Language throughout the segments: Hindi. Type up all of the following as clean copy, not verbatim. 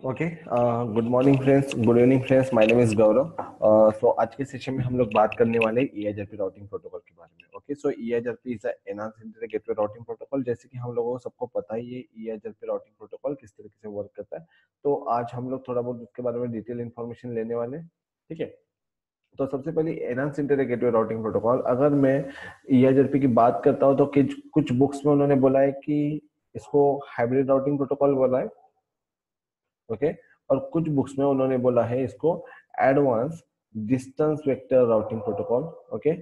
Okay, good morning friends, good evening friends, my name is Gaurav. So आज के सेशन में हम लोग बात करने वाले EIGRP राउटिंग प्रोटोकॉल के बारे में। Okay, so EIGRP is enhanced inter gateway routing protocol. जैसे कि हम लोगों को सबको पता ही है EIGRP राउटिंग प्रोटोकॉल किस तरीके से वर्क करता है। तो आज हम लोग थोड़ा बहुत उसके बारे में डिटेल इन्फॉर्मेशन लेने वाले हैं। ठीक है, तो सबसे पहले enhanced inter gateway routing protocol, अगर मैं EIGRP की बात करता हूँ तो कुछ बुक्स में उन्होंने बोला है कि इसको हाइब्रिड राउटिंग प्रोटोकॉल बोला है। ओके, और कुछ बुक्स में उन्होंने बोला है इसको advance distance vector routing protocol. Okay,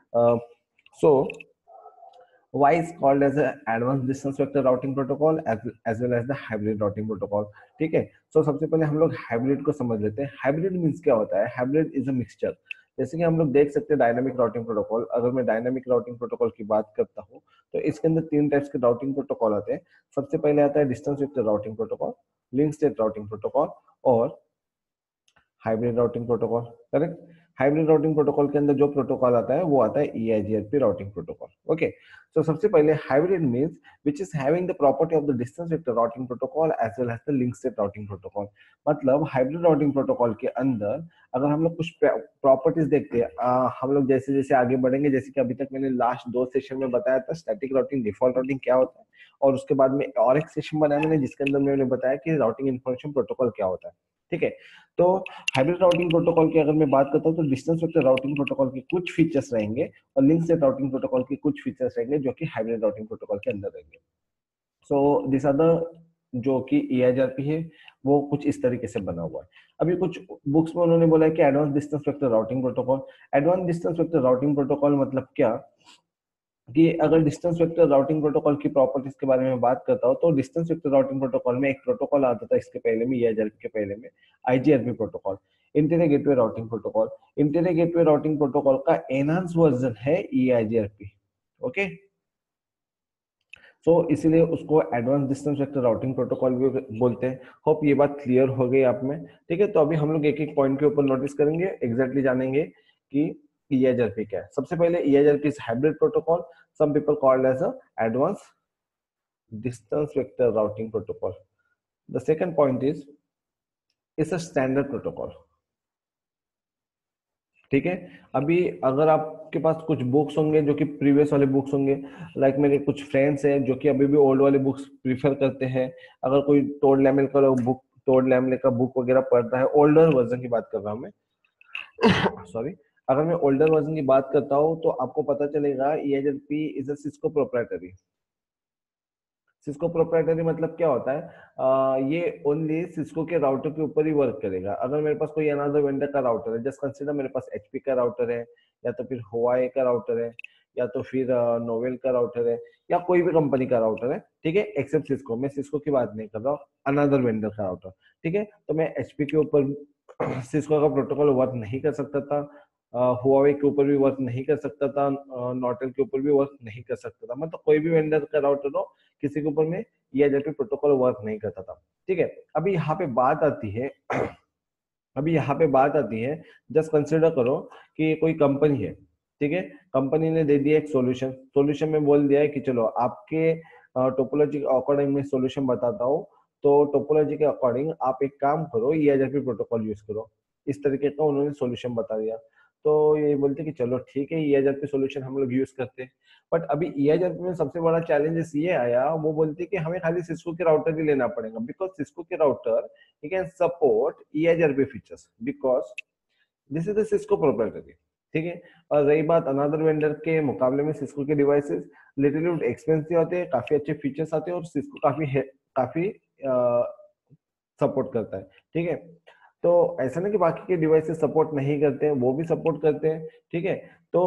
so why is called as a advanced distance vector routing protocol as well as the hybrid routing protocol। ठीक है, so सबसे पहले हम लोग हाइब्रिड को समझ लेते हैं। हाइब्रिड मींस क्या होता है? Hybrid is a mixture. जैसे कि हम लोग देख सकते हैं डायनामिक राउटिंग प्रोटोकॉल। अगर मैं डायनामिक राउटिंग प्रोटोकॉल की बात करता हूँ तो इसके अंदर तीन टाइप्स के राउटिंग प्रोटोकॉल आते हैं। सबसे पहले आता है distance vector routing protocol, link state routing protocol और hybrid routing protocol. Correct, hybrid routing protocol के अंदर जो प्रोटोकॉल आता है वो आता है EIGRP routing protocol. Okay, so सबसे पहले hybrid means which is having the property of the distance vector routing protocol as well as the link state routing protocol. मतलब हाइब्रिड राउटिंग प्रोटोकॉल के अंदर अगर हम लोग कुछ प्रॉपर्टीज देखते हैं, हम लोग जैसे जैसे आगे बढ़ेंगे, जैसे कि अभी तक मैंने लास्ट दो सेशन में बताया था स्टैटिक राउटिंग, डिफॉल्ट राउटिंग क्या होता है, और उसके बाद में और एक सेशन बनाया मैंने जिसके अंदर मैंने बताया कि राउटिंग इन्फॉर्मेशन प्रोटोकॉल क्या होता है। ठीक है, तो हाइब्रिड राउटिंग प्रोटोकॉल की अगर मैं बात करता हूँ तो डिस्टेंस वेक्टर राउटिंग प्रोटोकॉल के कुछ फीचर्स रहेंगे और लिंक स्टेट राउटिंग प्रोटोकॉल के कुछ फीचर्स रहेंगे जो कि हाइब्रिड राउटिंग प्रोटोकॉल के अंदर रहेंगे। सो दिस आर द जो कि EIGRP है वो कुछ इस तरीके से बना हुआ है। अभी कुछ बुक्स में उन्होंने बोला है कि advance distance vector routing protocol. Advance distance vector routing protocol मतलब क्या कि अगर डिस्टेंस वेक्टर राउटिंग प्रोटोकॉल की प्रॉपर्टीज के बारे में बात करता हूँ तो डिस्टेंस वेक्टर राउटिंग प्रोटोकॉल में एक प्रोटोकॉल आता था इसके पहले में, EIGRP के पहले में, IGRP protocol, interior gateway routing protocol. Interior gateway routing protocol का एनहांस वर्जन है EIGRP। ओके, सो इसीलिए उसको advance distance vector routing protocol भी बोलते हैं। होप ये बात क्लियर हो गई आप में। ठीक है, तो अभी हम लोग एक एक पॉइंट के ऊपर नोटिस करेंगे, एग्जैक्टली जानेंगे कि EIGRP क्या है। सबसे पहले EIGRP is hybrid protocol, some people called as a advanced distance vector routing protocol. The second point is it's a standard protocol। ठीक है, अभी अगर आपके पास कुछ बुक्स होंगे जो कि प्रीवियस वाले बुक्स होंगे, लाइक मेरे कुछ फ्रेंड्स हैं जो कि अभी भी ओल्ड वाले बुक्स प्रीफर करते हैं। अगर कोई टोड लैमले का बुक वगैरह पढ़ता है, ओल्डर वर्जन की बात कर रहा हूँ मैं, सॉरी, अगर मैं ओल्डर वर्जन की बात करता हूँ तो आपको पता चलेगा EIGRP is a Cisco proprietary. Cisco proprietary मतलब क्या होता है? ये ओनली सिस्को के राउटर के ऊपर ही वर्क करेगा। अगर मेरे पास कोई अनदर वेंडर का राउटर है, जस्ट कंसीडर मेरे पास HP का राउटर है, या तो फिर हुआवे का राउटर है, या तो फिर नोवेल का राउटर है, या कोई भी कंपनी का राउटर है, ठीक है, एक्सेप्ट सिस्को, मैं सिस्को की बात नहीं कर रहा हूँ, अनदर वेंडर का राउटर। ठीक है, तो मैं HP के ऊपर सिस्को का प्रोटोकॉल वर्क नहीं कर सकता था, हुआवे के ऊपर भी वर्क नहीं कर सकता था, नॉटेल के ऊपर भी वर्क नहीं कर सकता था। मतलब कोई भी वेंडर का राउटर हो, किसी के ऊपर में EIGRP प्रोटोकॉल वर्क नहीं करता था। ठीक है, अभी यहाँ पे बात आती है अभी यहाँ पे बात आती है, जस्ट कंसिडर करो कि कोई कंपनी है। ठीक है, कंपनी ने दे दिया एक सॉल्यूशन में बोल दिया है कि चलो आपके टोपोलॉजी के अकॉर्डिंग मैं सॉल्यूशन बताता हूँ, तो टोपोलॉजी के अकॉर्डिंग आप एक काम करो, EIGRP प्रोटोकॉल यूज करो। इस तरीके का उन्होंने सॉल्यूशन बता दिया, तो ये बोलते कि चलो ठीक है, EIGRP सॉल्यूशन हम लोग यूज करते हैं। बट अभी EIGRP में सबसे बड़ा चैलेंजेस ये आया, वो बोलते कि हमें खाली सिस्को के राउटर ही लेना पड़ेगा, बिकॉज सिस्को के router he can support EIGRP features because this is the Cisco proprietary। ठीक है, और रही बात अनदर वेंडर के मुकाबले में, सिस्को के डिवाइसेस लिटिल एक्सपेंसिव आते हैं, काफी अच्छे फीचर्स आते हैं, और सिस्को काफी सपोर्ट करता है। ठीक है, तो ऐसा नहीं कि बाकी के डिवाइसेस सपोर्ट नहीं करते हैं, वो भी सपोर्ट करते हैं। ठीक है, तो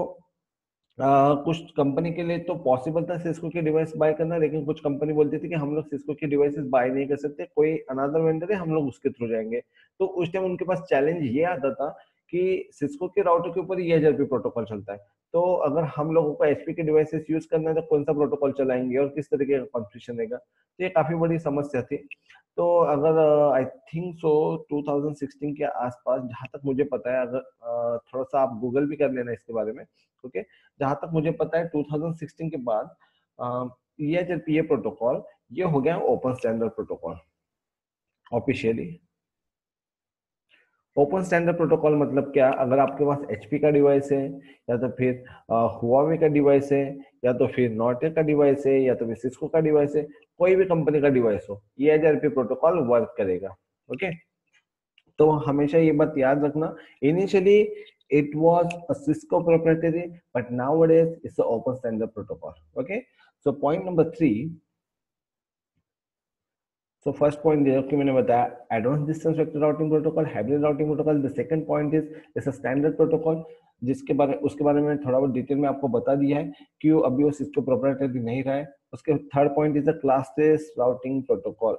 कुछ कंपनी के लिए तो पॉसिबल था सिस्को के डिवाइस बाय करना, लेकिन कुछ कंपनी बोलती थी कि हम लोग सिस्को के डिवाइसेस बाय नहीं कर सकते, कोई अनदर वेंडर है, हम लोग उसके थ्रू जाएंगे। तो उस टाइम उनके पास चैलेंज ये आता था कि सिस्को के राउटर के ऊपर EIGRP प्रोटोकॉल चलता है, तो अगर हम लोगों को HP के डिवाइसेस यूज करना है तो कौन सा प्रोटोकॉल चलाएंगे और किस तरीके का कॉन्फ़िगरेशन रहेगा। तो ये काफी बड़ी समस्या थी। तो अगर आई थिंक सो 2016 के आसपास, जहां तक मुझे पता है, अगर थोड़ा सा आप गूगल भी कर लेना इसके बारे में। ओके, जहां तक मुझे पता है 2016 के बाद EIGRP प्रोटोकॉल ये हो गया open standard protocol officially. Open standard protocol मतलब क्या, अगर आपके पास एचपी का डिवाइस है, या तो फिर हुआवे का डिवाइस है, या तो फिर नॉर्टेल का डिवाइस है, या तो फिर सिस्को का डिवाइस है, कोई भी कंपनी का डिवाइस हो, EIGRP प्रोटोकॉल वर्क करेगा। ओके, तो हमेशा ये बात याद रखना, initially it was a Cisco proprietary, but nowadays it's an open standard protocol. Okay, so point number 3, so first point जो कि मैंने बताया, advance distance vector routing protocol, hybrid routing protocol. The second point is it's a standard protocol, उसके बारे में थोड़ा बहुत डिटेल में आपको बता दिया है, क्यों अभी वो सिस्को प्रोप्राइटरी नहीं रहा है। उसके third point is the classless routing protocol.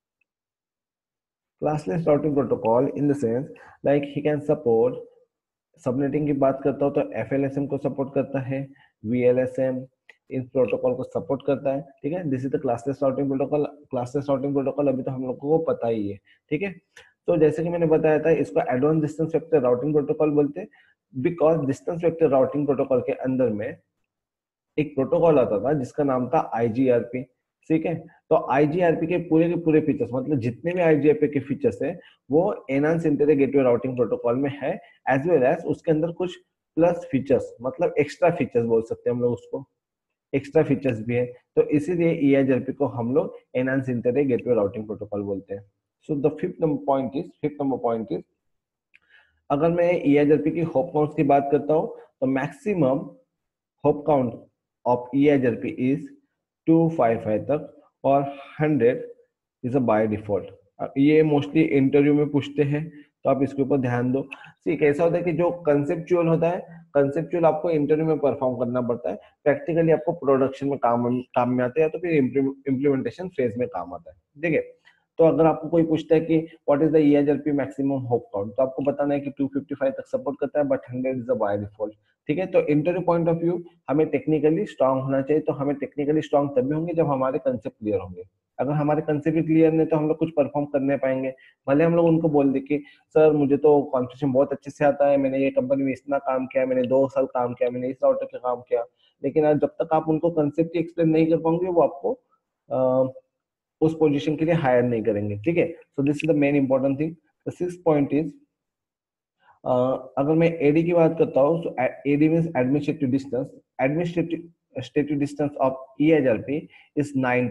Classless routing protocol in the sense like he can support, subnetting की बात करता हूँ तो FLSM को सपोर्ट करता है, VLSM इन प्रोटोकॉल को सपोर्ट करता है। ठीक है, this is the classless routing protocol. Classless routing protocol अभी तो हम लोगों को पता ही है। ठीक है, तो जैसे कि मैंने बताया था, इसको advance distance vector routing protocol बोलते हैं, because distance vector routing protocol के अंदर में एक प्रोटोकॉल आता था जिसका नाम था IGRP। ठीक है, तो IGRP के पूरे फीचर्स, मतलब जितने भी IGRP के फीचर्स है, वो enhance interior gateway routing protocol में है, एज वेल एज उसके अंदर कुछ प्लस फीचर्स, मतलब एक्स्ट्रा फीचर्स बोल सकते हैं हम लोग उसको, एक्स्ट्रा फीचर्स भी है। तो इसीलिए EIGRP को हम लोग enhance interior gateway routing protocol बोलते हैं। So the fifth number point is, अगर मैं EIGRP की होप काउंट की बात करता हूँ, तो maximum hop count of EIGRP is 255 तक, और 100 इज अ बाय डिफॉल्ट। ये मोस्टली इंटरव्यू में पूछते हैं, तो आप इसके ऊपर ध्यान दो। ठीक, ऐसा होता है कि जो कंसेप्चुअल होता है, कंसेप्चुअल आपको इंटरव्यू में परफॉर्म करना पड़ता है, प्रैक्टिकली आपको प्रोडक्शन में काम में आता है, या तो फिर इम्प्लीमेंटेशन फेज में काम आता है। ठीक है, तो अगर आपको कोई पूछता है कि what is the EIGRP maximum hop count, तो आपको बताना है कि 255 तक सपोर्ट करता है, but 100 is the by default. ठीक है, तो इंटरव्यू पॉइंट ऑफ व्यू हमें टेक्निकली स्ट्रांग होना चाहिए। तो हमें टेक्निकली स्ट्रांग तभी होंगे जब हमारे कंसेप्ट क्लियर होंगे। अगर हमारे कंसेप्ट क्लियर नहीं, तो हम लोग कुछ परफॉर्म कर नहीं पाएंगे। भले हम लोग उनको बोल दे कि सर मुझे तो कॉन्फ़िगरेशन बहुत अच्छे से आता है, मैंने ये कंपनी में इतना काम किया, मैंने 2 साल काम किया, मैंने इस राउटर पे काम किया, लेकिन जब तक आप उनको कंसेप्ट ही एक्सप्लेन नहीं कर पाओगे, वो आपको उस पोजीशन के लिए हायर नहीं करेंगे। ठीक है, so this is the main important thing. The sixth point is, अगर मैं AD की बात करता हूँ, तो AD means administrative distance. Administrative distance of EIGRP is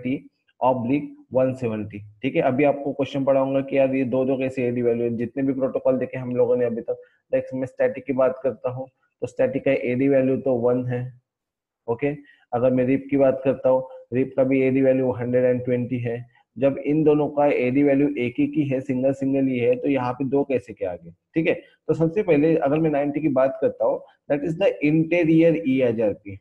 90/170। ठीक है, अभी आपको क्वेश्चन पढ़ा होगा कि यार ये दो दो कैसे AD वैल्यू है, जितने भी प्रोटोकॉल देखे हम लोगों ने अभी तक। लाइक मैं स्टैटिक की बात करता हूँ, तो स्टैटिक का AD वैल्यू तो 1 है। ओके, अगर मैं रिप की बात करता हूँ, रिप का भी AD वैल्यू 120 है। जब इन दोनों का AD वैल्यू एक ही की है, सिंगल सिंगल ही है, तो यहाँ पे दो कैसे के आगे। ठीक है, तो सबसे पहले अगर मैं 90 की बात करता हूँ, that is the interior EIGRP,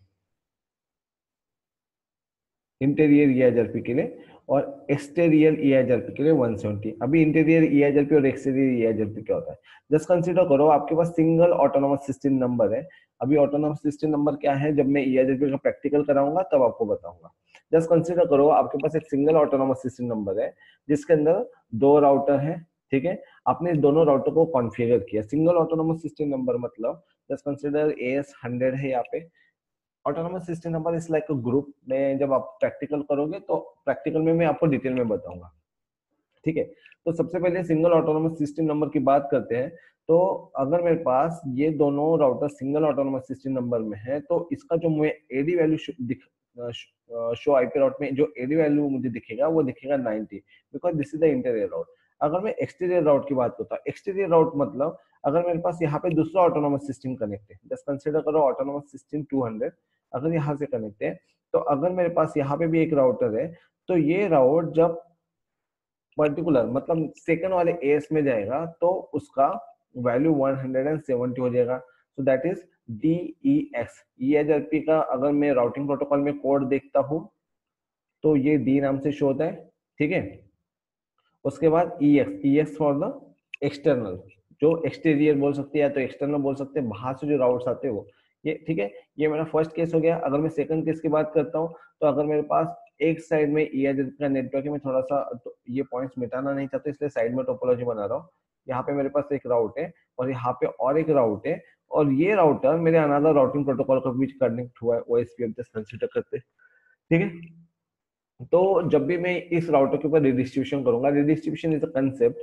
interior EIGRP के लिए, और एक्सटीरियर EIGRP के लिए 170। अभी इंटीरियर EIGRP और एक्सटीरियर EIGRP क्या होता है, जस्ट कंसीडर करो आपके पास सिंगल ऑटोनोमस सिस्टम नंबर है। अभी ऑटोनोमस सिस्टम नंबर क्या है, जब मैं EIGRP का प्रैक्टिकल कराऊंगा तब आपको बताऊंगा। जस्ट कंसीडर करो आपके पास एक सिंगल ऑटोनोमस सिस्टम नंबर है, जिसके अंदर दो राउटर है। ठीक है, आपने दोनों राउटर को कॉन्फ़िगर किया। सिंगल ऑटोनोमस सिस्टम नंबर मतलब, जस्ट कंसीडर AS100 है यहाँ पे। Autonomous system number is like a group में, जब आप प्रैक्टिकल करोगे तो प्रैक्टिकल में मैं आपको डिटेल में बताऊंगा। ठीक है, तो सबसे पहले सिंगल ऑटोनोमस सिस्टम नंबर की बात करते हैं। तो अगर मेरे पास ये दोनों router single autonomous system number में है, तो इसका जो मैं AD value show IP route में जो AD वैल्यू मुझे दिखेगा, वो दिखेगा 90, because this is the interior route. अगर मैं एक्सटीरियर राउट की बात करता हूँ, एक्सटीरियर राउट मतलब अगर मेरे पास यहाँ पे दूसरा ऑटोनोमस सिस्टम कनेक्ट है, जस्ट कंसिडर करो ऑटोनोमस सिस्टम 200, अगर यहाँ से कनेक्ट है, तो अगर मेरे पास यहाँ पे भी एक राउटर है, तो ये राउट जब पर्टिकुलर मतलब सेकंड वाले एस में जाएगा, तो उसका वैल्यू 170 हो जाएगा। So that is DEX। EIGRP का अगर मैं राउटिंग प्रोटोकॉल में कोड देखता हूँ, तो ये D नाम से शो होता है। ठीक है, उसके बाद EX फॉर द एक्सटर्नल, जो एक्सटीरियर बोल सकते हैं या तो एक्सटर्नल बोल सकते हैं, बाहर से जो राउट्स आते हैं वो। ये ठीक है, ये मेरा फर्स्ट केस हो गया। अगर मैं सेकंड केस की बात करता हूँ, तो अगर मेरे पास एक साइड में EIGRP का नेटवर्क है, मैं थोड़ा सा तो ये पॉइंट्स मिटाना नहीं चाहता, इसलिए साइड में टोपोलॉजी बना रहा हूँ। यहाँ पे मेरे पास एक राउट है, और यहाँ पे और एक राउट है, और ये राउटर मेरे अनदर राउटिंग प्रोटोकॉल के बीच कनेक्ट हुआ है, OSPF जस्ट कंसीडर करते हैं। ठीक है, तो जब भी मैं इस राउटर के ऊपर रिडिस्ट्रीब्यूशन करूंगा, रिडिस्ट्रीब्यूशन इज अ कंसेप्ट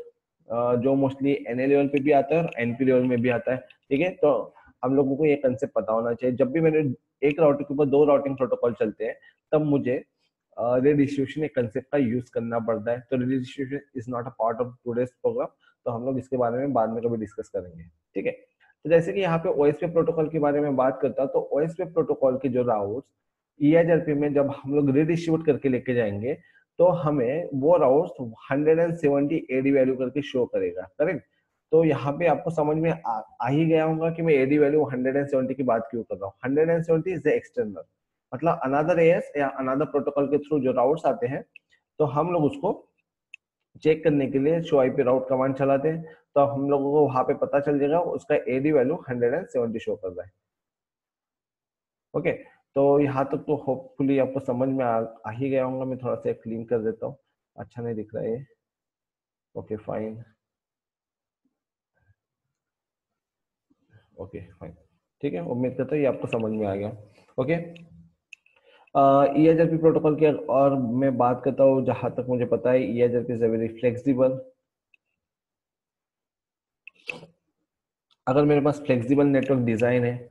जो मोस्टली एनए लेवल पे भी आता है और एनपी लेवल में भी आता है। ठीक है, तो हम लोगों को ये कंसेप्ट पता होना चाहिए। जब भी मैंने एक राउटर के ऊपर दो राउटिंग प्रोटोकॉल चलते हैं, तब मुझे redistribution एक कंसेप्ट का यूज करना पड़ता है। तो redistribution is not a part of today's program, तो हम लोग इसके बारे में बाद में कभी डिस्कस करेंगे। ठीक है, तो जैसे कि यहाँ पे ओएसपी प्रोटोकॉल के बारे में बात करता, तो ओएसपी प्रोटोकॉल के जो राउट्स ईआईजीआरपी में जब हम लोग रिडिस्ट्रीब्यूट करके लेके जाएंगे, तो हमें वो राउट्स 170 एडी वैल्यू करके शो करेगा। करेक्ट, तो यहाँ पे आपको समझ में आ ही गया होगा कि मैं एडी वैल्यू 170 की बात क्यों कर रहा हूँ। 170 इज द एक्सटर्नल, मतलब अनदर एएस या अनदर प्रोटोकॉल के थ्रू जो राउट्स आते हैं, तो हम लोग उसको चेक करने के लिए शो आईपी राउट कमांड चलाते हैं। तो हम लोगों को वहां पे पता चल जाएगा उसका एडी वैल्यू 170 शो कर रहा है। ओके, तो यहाँ तक तो होपफुली आपको समझ में आ ही गया होगा। मैं थोड़ा सा क्लीन कर देता हूँ, अच्छा नहीं दिख रहा है। ओके फाइन, ओके फाइन, ठीक है, उम्मीद करता हूँ ये आपको समझ में आ गया। ओके, ईएचआरपी प्रोटोकॉल की और मैं बात करता हूँ, जहां तक मुझे पता है ईएचआरपी इज वेरी फ्लेक्सिबल। अगर मेरे पास फ्लेक्सिबल नेटवर्क डिजाइन है,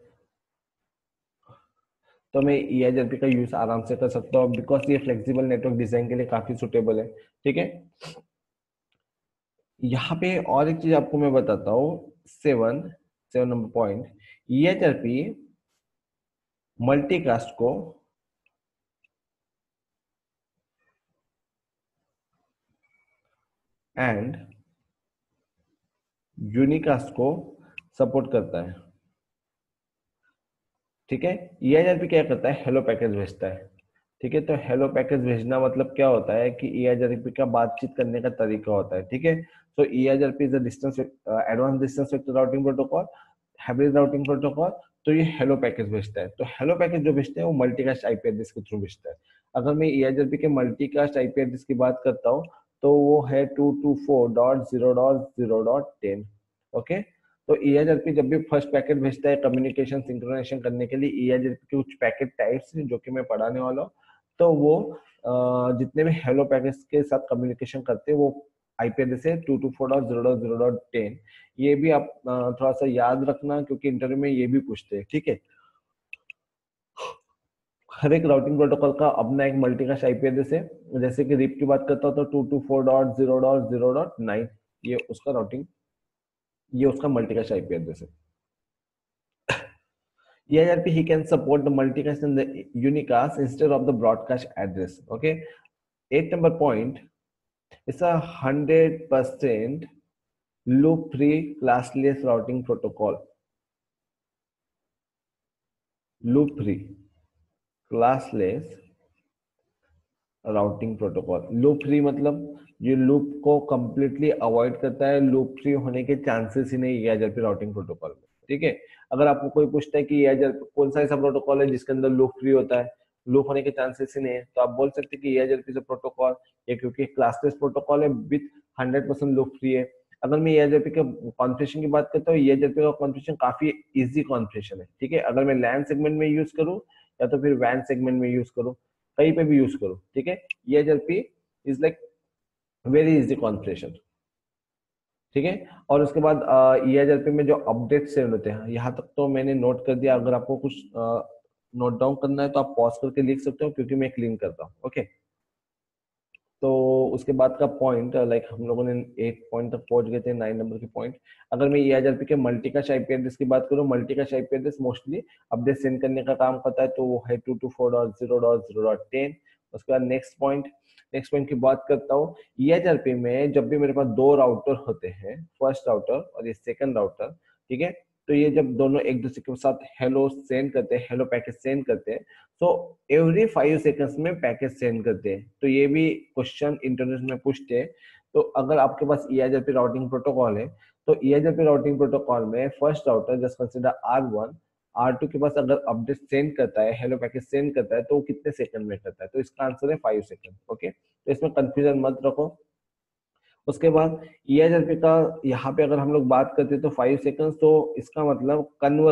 तो मैं ईएचआरपी का यूज आराम से कर सकता हूँ, बिकॉज ये फ्लेक्सिबल नेटवर्क डिजाइन के लिए काफी सुटेबल है। ठीक है, यहाँ पे और एक चीज आपको मैं बताता हूँ, seven seven number point, EHRP multicast को एंड यूनिकास्ट को सपोर्ट करता है। ठीक है, ईआईजीआरपी क्या करता है, हेलो पैकेज भेजता है। ठीक है, तो हेलो पैकेज भेजना मतलब क्या होता है कि ईआईजीआरपी का बातचीत करने का तरीका होता है। ठीक है, so EIGRP is a distance advance distance vector routing protocol, hybrid routing protocol. तो ये हेलो पैकेज भेजता है, तो हेलो पैकेज जो भेजते हैं वो मल्टीकास्ट आईपी एड्रेस के थ्रू भेजता है। अगर मैं ईआईजीआरपी के मल्टीकास्ट आईपी एड्रेस की बात करता हूँ, तो वो है 224.0.0.10। ओके, तो ईएचआरपी जब भी फर्स्ट पैकेट भेजता है कम्युनिकेशन सिंक्रोनाइजेशन करने के लिए, ईएचआरपी के कुछ पैकेट टाइप्स हैं जो कि मैं पढ़ाने वाला हूँ। तो वो जितने भी हेलो पैकेट के साथ कम्युनिकेशन करते हैं, वो आईपी एड्रेस है 224.0.0.10। ये भी आप थोड़ा सा याद रखना, क्योंकि इंटरव्यू में ये भी पूछते हैं। ठीक है, हर एक राउटिंग प्रोटोकॉल का अपना एक मल्टीकास्ट आईपी एड्रेस है। जैसे कि रिप की बात करता हूँ तो 224.0.0.9, ये उसका राउटिंग, ये उसका मल्टीकास्ट आईपी एड्रेस है। EIRP, he can support the multicast and the unicast instead of the broadcast address. Okay, 8 number point is a 100% loop free classless routing protocol. Loop free classless routing protocol. Loop free मतलब ये लूप को कंप्लीटली अवॉइड करता है, लूप फ्री होने के चांसेस ही नहीं EIGRP राउटिंग प्रोटोकॉल में। ठीक है, अगर आपको कोई पूछता है कि EIGRP कौन सा ऐसा प्रोटोकॉल है जिसके अंदर लूप फ्री होता है, लूप होने के चांसेस ही नहीं है, तो आप बोल सकते हैं कि EIGRP से प्रोटोकॉल, ये क्योंकि क्लासलेस प्रोटोकॉल है विथ 100% लूप फ्री है। अगर मैं EIGRP के कॉन्फ़िगरेशन की बात करता हूँ, EIGRP का कॉन्फ़िगरेशन काफी इजी कॉन्फ़िगरेशन है। ठीक है, अगर मैं लैन सेगमेंट में यूज करूँ या तो फिर वैन सेगमेंट में यूज करूँ, कहीं पे भी यूज करो। ठीक है, EIGRP is like very easy configuration. ठीक है, और उसके बाद EIGRP में जो अपडेट सेंड होते हैं, यहाँ तक तो मैंने नोट कर दिया। अगर आपको कुछ नोट डाउन करना है तो आप पॉज करके लिख सकते हो, क्योंकि मैं क्लीन करता हूँ। ओके, तो उसके बाद का पॉइंट, लाइक हम लोगों ने 8 पॉइंट तक पहुंच गए थे, 9 नंबर के पॉइंट। अगर मैं EIGRP के मल्टीकास्ट आईपी एड्रेस की बात करूँ, multicast IP address mostly update send करने का काम करता है, तो वो है 224.0.0.10। उसके बाद नेक्स्ट पॉइंट की बात करता हूँ। EIGRP में जब भी मेरे पास दो राउटर होते हैं, फर्स्ट राउटर और ये सेकंड राउटर, ठीक है, तो ये जब दोनों एक दूसरे के साथ हेलो सेंड करते हैं, हेलो पैकेज सेंड करते हैं, तो एवरी 5 सेकंड्स में पैकेज सेंड करते हैं। तो ये भी क्वेश्चन इंटरनेट में पूछते हैं। तो अगर आपके पास EIGRP राउटिंग प्रोटोकॉल है, तो EIGRP राउटिंग प्रोटोकॉल में first router just consider R1, R2 के पास अगर अपडेट सेंड करता है, हेलो पैकेज सेंड करता है, तो वो कितने सेकंड में करता है, तो इसका आंसर है 5 सेकंड। ओके, तो इसमें कंफ्यूजन मत रखो। उसके बाद EIGRP का यहाँ पे अगर हम लोग बात करते हैं तो 5 सेकंड, तो इसका मतलब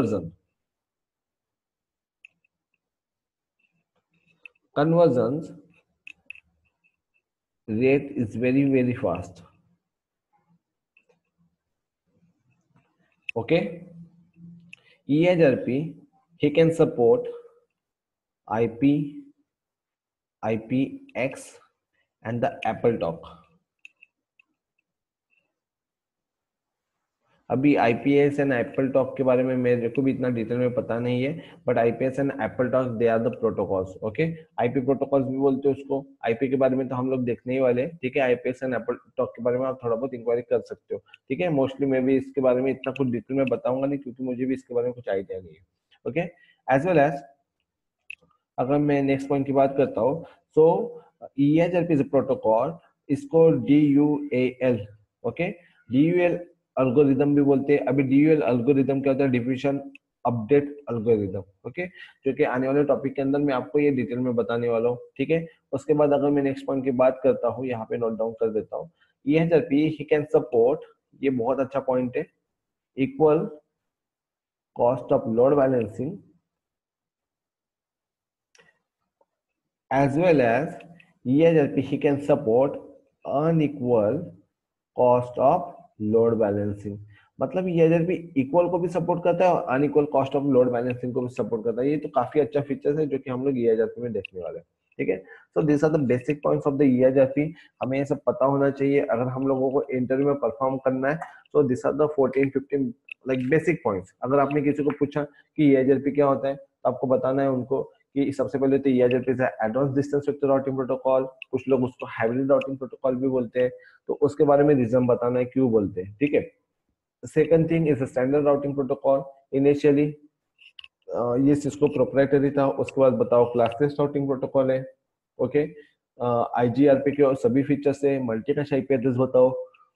conversion rate is very very fast. Okay, EIGRP, he can support IP, IPX and the Apple Talk. अभी आईपीएस एंड एप्पल टॉक के बारे में मेरे को भी इतना डिटेल में पता नहीं है, but IPS and AppleTalk they are the protocols. Okay, IP protocols भी बोलते हैं उसको. आईपी के बारे में तो हम लोग देखने ही वाले हैं. ठीक है, आईपीएस एंड एप्पल टॉक के बारे में आप थोड़ा बहुत इंक्वायरी कर सकते हो. ठीक है, मोस्टली मैं भी इसके बारे में इतना कुछ डिटेल में बताऊंगा नहीं, क्योंकि मुझे भी इसके बारे में कुछ आइडिया नहीं है. ओके, एज वेल एज अगर मैं नेक्स्ट पॉइंट की बात करता हूँ, सो EIGRP इज प्रोटोकॉल, इसको DUAL. ओके, DUAL अल्गोरिदम भी बोलते हैं. अभी DUAL अल्गोरिदम क्या होता है? डिफिशन अपडेट अल्गोरिदम. ओके, जो कि आने वाले टॉपिक के अंदर मैं आपको ये डिटेल में बताने वाला हूँ. ठीक है, उसके बाद अगर मैं नेक्स्ट पॉइंट की बात करता हूँ, यहाँ पे नोट डाउन कर देता हूँ. EIGRP ही कैन सपोर्ट, ये बहुत अच्छा पॉइंट है, equal cost of load balancing as well as EIGRP he can support unequal cost of load balancing. मतलब EIGRP इक्वल को भी सपोर्ट करता है और unequal cost of load balancing को भी सपोर्ट करता है. ये तो काफी अच्छा फीचर्स है जो कि हम लोग EIGRP में देखने वाले हैं. ठीक है, so this are the basic points of the EIGRP. हमें ये सब पता होना चाहिए अगर हम लोगों को इंटरव्यू में परफॉर्म करना है. So this are the 14-15 like basic points. अगर आपने किसी को पूछा कि EIGRP क्या होता है, तो आपको बताना है उनको कि सबसे पहले तो EIGRP is advance distance vector routing protocol. कुछ लोग उसको हाइब्रिड राउटिंग प्रोटोकॉल भी बोलते हैं, तो उसके बारे में रीजन बताना है क्यों बोलते हैं. ठीक है, second thing is standard routing protocol. Initially ये सिस्को प्रोप्राइटरी था, उसके बाद बताओ क्लासलेस राउटिंग प्रोटोकॉल है. ओके, IGRP के और सभी फीचर्स है. मल्टीकास्ट आईपी एड्रेस बताओ,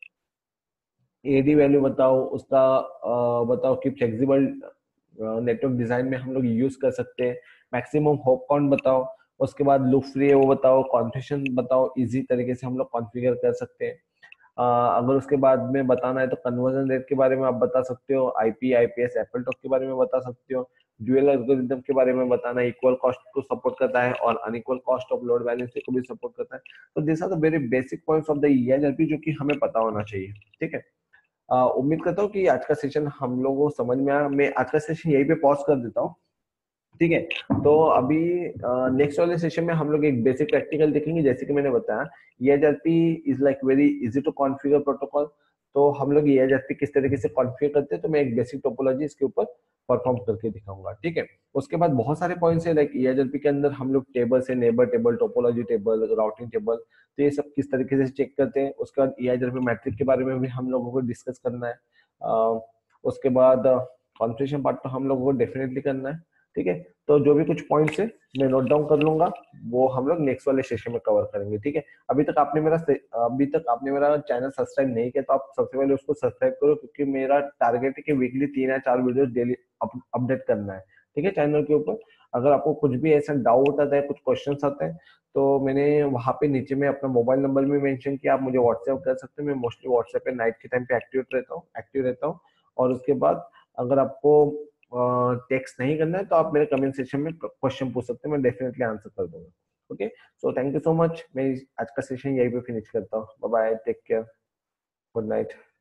एडी वैल्यू बताओ, उसका बताओ कि फ्लेक्सिबल नेटवर्क डिजाइन में हम लोग यूज कर सकते हैं. मैक्सिमम होप काउंट बताओ, उसके बाद लूप फ्री है वो बताओ, कॉन्फ़िगरेशन बताओ, इजी तरीके से हम लोग कॉन्फ़िगर कर सकते हैं. अगर उसके बाद में बताना है तो कन्वर्जन रेट के बारे में आप बता सकते हो, आईपी आईपीएस एप्पल टॉक के बारे में बता सकते हो, ड्यूअल एल्गोरिथम के बारे में बताना है, इक्वल कॉस्ट को सपोर्ट करता है और unequal cost of load balancing को भी सपोर्ट करता है. तो this are the very basic points of the EIGRP जो कि हमें पता होना चाहिए. ठीक है, उम्मीद करता हूँ कि आज का सेशन हम लोगों को समझ में आया. मैं आज का सेशन यहीं पे पॉज कर देता हूँ. ठीक है, तो अभी नेक्स्ट वाले सेशन में हम लोग एक बेसिक प्रैक्टिकल देखेंगे. जैसे कि मैंने बताया, EIGRP is like very easy to configure protocol. तो हम लोग EIGRP किस तरीके से कॉन्फ़िगर करते हैं, तो मैं एक बेसिक टोपोलॉजी इसके ऊपर परफॉर्म करके दिखाऊंगा. ठीक है, उसके बाद बहुत सारे पॉइंट्स है लाइक EIGRP के अंदर हम लोग टेबल से neighbour table, topology table, routing table, तो ये सब किस तरीके से चेक करते हैं. उसके बाद EIGRP मैट्रिक के बारे में भी हम लोगों को डिस्कस करना है. उसके बाद कॉन्फ़िगरेशन पार्ट तो हम लोगों को डेफिनेटली करना है. ठीक है, तो जो भी कुछ पॉइंट्स है मैं नोट डाउन कर लूंगा, वो हम लोग नेक्स्ट वाले सेशन में कवर करेंगे. ठीक है, अभी तक आपने मेरा चैनल सब्सक्राइब नहीं किया तो आप सबसे पहले उसको सब्सक्राइब करो, क्योंकि मेरा टारगेट है कि वीकली 3 या 4 वीडियो डेली अपडेट करना है. ठीक है, चैनल के ऊपर. अगर आपको कुछ भी ऐसा डाउट आता है, कुछ क्वेश्चन आते हैं, तो मैंने वहां पे नीचे में अपना मोबाइल नंबर भी मेंशन किया, आप मुझे व्हाट्सएप कर सकते हैं. मैं मोस्टली व्हाट्सएप पे नाइट के टाइम पे एक्टिव रहता हूँ. और उसके बाद अगर आपको टेक्स्ट नहीं करना है तो आप मेरे कमेंट सेक्शन में क्वेश्चन पूछ सकते हैं, मैं डेफिनेटली आंसर कर दूंगा. Okay, so thank you so much. मैं आज का सेशन यहीं पे फिनिश करता हूँ. Bye bye, take care, good night.